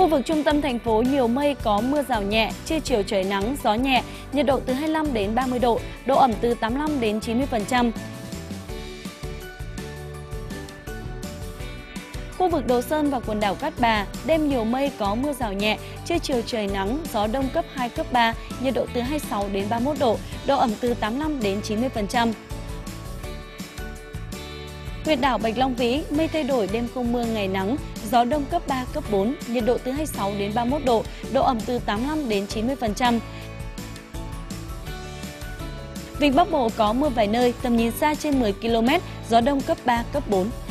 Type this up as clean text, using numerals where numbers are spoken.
Khu vực trung tâm thành phố nhiều mây, có mưa rào nhẹ, trưa chiều trời nắng, gió nhẹ, nhiệt độ từ 25 đến 30 độ, độ ẩm từ 85 đến 90%. Khu vực Đồ Sơn và quần đảo Cát Bà, đêm nhiều mây, có mưa rào nhẹ, trưa chiều trời nắng, gió đông cấp 2, cấp 3, nhiệt độ từ 26 đến 31 độ, độ ẩm từ 85 đến 90%. Huyện đảo Bạch Long Vĩ, mây thay đổi, đêm không mưa, ngày nắng, gió đông cấp 3, cấp 4, nhiệt độ từ 26 đến 31 độ, độ ẩm từ 85 đến 90%. Vịnh Bắc Bộ có mưa vài nơi, tầm nhìn xa trên 10 km, gió đông cấp 3, cấp 4.